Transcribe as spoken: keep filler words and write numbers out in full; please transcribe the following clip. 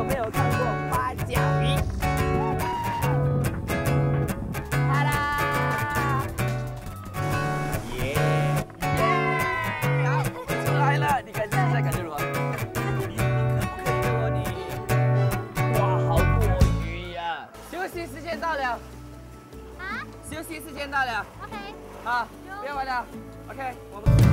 有没有看过八角鱼？好啦，耶耶，好，出来了，你看现在感觉如何？你你可不可以给我你？哇，好多鱼呀！休息时间到了。 啊？ 休息时间到了。 OK。 好，不要玩了。OK，我们。